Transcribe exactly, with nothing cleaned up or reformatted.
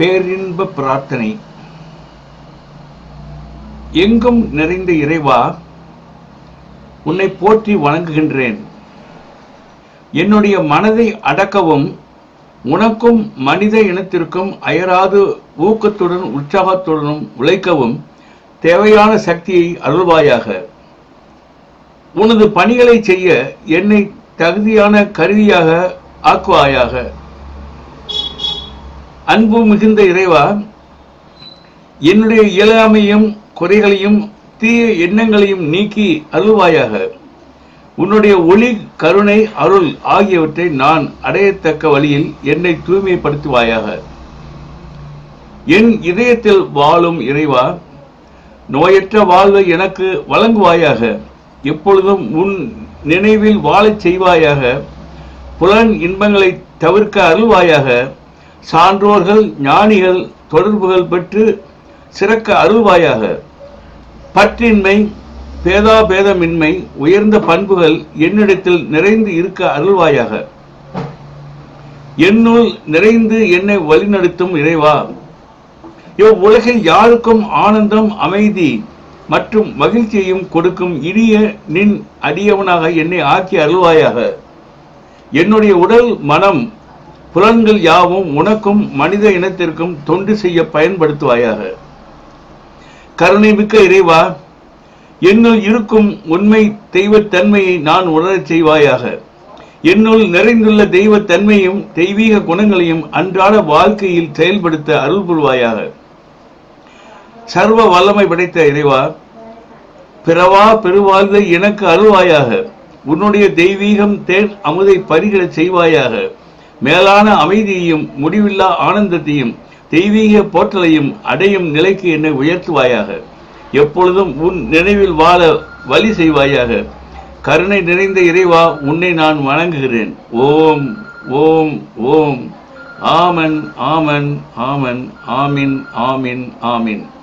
பேரின்ப பிரார்த்தனை. எங்கும் நிறைந்த இறைவா, உன்னை போற்றி வணங்குகின்றேன். என்னுடைய மனதை அடக்கவும் உனக்கும் மனித இனத்திற்கும் அயராது ஊக்கத்துடன் உற்சாகத்துடனும் உழைக்கவும் தேவையான சக்தியை அருள்வாயாக. உனது பணிகளை செய்ய என்னை தகுதியான கருவியாக ஆக்குவாயாக. அன்பு மிகுந்த இறைவா, என்னுடைய இயலாமையும் குறைகளையும் தீய எண்ணங்களையும் நீக்கி அருள்வாயாக. உன்னுடைய ஒளி, கருணை, அருள் ஆகியவற்றை நான் அடையத்தக்க வழியில் என்னை தூய்மைப்படுத்துவாயாக. என் இதயத்தில் வாழும் இறைவா, நோயற்ற வாழ்வை எனக்கு வழங்குவாயாக. எப்பொழுதும் உன் நினைவில் வாழச் செய்வாயாக. புலன் இன்பங்களை தவிர்க்க அருள்வாயாக. சான்றோர்கள், ஞானிகள் தொடர்புகள் பெற்று சிறக்க அருள்வாயாக. பற்றின்மை, பேதாபேதமின்மை, உயர்ந்த பண்புகள் என்னிடத்தில் நிறைந்து இருக்க அருள்வாயாக. என்னுள் நிறைந்து என்னை வழிநடத்தும் இறைவா, இவ்வுலகில் யாருக்கும் ஆனந்தம், அமைதி மற்றும் மகிழ்ச்சியையும் கொடுக்கும் இனிய நின் அடியவனாக என்னை ஆக்கி அருள்வாயாக. என்னுடைய உடல், மனம், புலன்கள் யாவும் உனக்கும் மனித இனத்திற்கும் தொண்டு செய்ய பயன்படுத்துவாயாக. கருணை மிக்க இறைவா, என்னுள் இருக்கும் உண்மை தெய்வத்தன்மையை நான் உணரச் செய்வாயாக. என்னுள் நிறைந்துள்ள தெய்வத்தன்மையும் தெய்வீக குணங்களையும் அன்றாட வாழ்க்கையில் செயல்படுத்த அருள் புரிவாயாக. சர்வ வல்லமை படைத்த இறைவா, பிறவா பெருவாழ்வை எனக்கு அருள்வாயாக. உன்னுடைய தெய்வீகம் தேன் அமுதை பருகிடச் செய்வாயாக. மேலான அமைதியையும் முடிவில்லா ஆனந்தத்தையும் தெய்வீக போற்றலையும் அடையும் நிலைக்கு என்னை உயர்த்துவாயாக. எப்பொழுதும் உன் நினைவில் வாழ வழி செய்வாயாக. கருணை நிறைந்த இறைவா, உன்னை நான் வணங்குகிறேன். ஓம் ஓம் ஓம். ஆமன் ஆமன் ஆமன் ஆமின் ஆமின் ஆமின்.